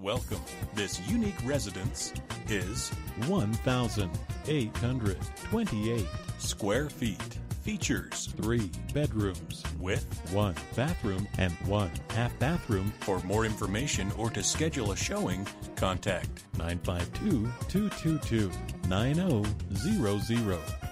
Welcome. This unique residence is 1,828 square feet. Features 3 bedrooms with 1 bathroom and 1 half bathroom. For more information or to schedule a showing, contact 952-222-9000.